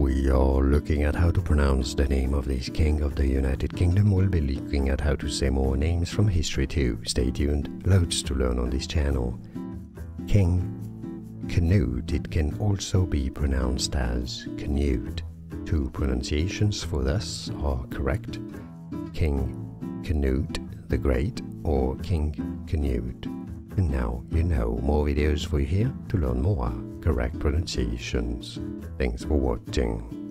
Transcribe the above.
we are looking at how to pronounce the name of this king of the United Kingdom. We'll be looking at how to say more names from history too. Stay tuned, loads to learn on this channel. King Cnut, it can also be pronounced as Cnut. Two pronunciations for this are correct: King Cnut the Great or King Cnut. And now you know. More videos for you here to learn more correct pronunciations. Thanks for watching.